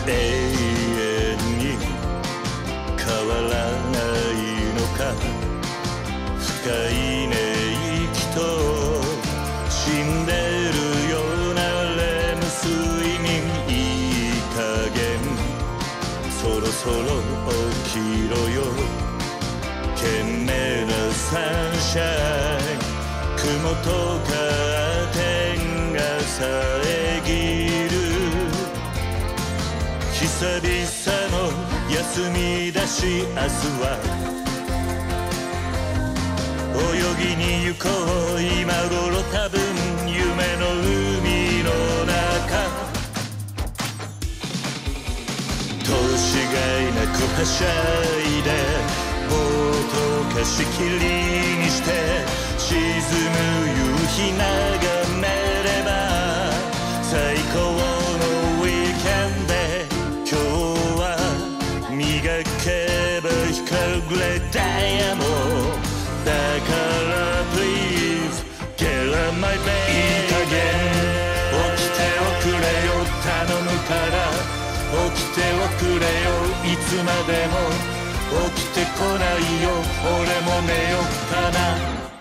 永遠に変わらないのか。深い寝息と死んでるようなレム睡眠。いい加減そろそろ起きろよ。懸命なサンシャイン、雲とカーテンが遮る。久々の休みだし明日は泳ぎに行こう。今頃多分夢の海の中。通しがいなくはしゃいでボート貸し切りにして沈む夕日眺めれば最高のウィーケンドで今日は磨けば光るグレーダイヤモンドだから Please get on my bed。 いい加減起きておくれよ頼むから。起きておくれよいつまでも。起きてこないよ俺も寝よっかな。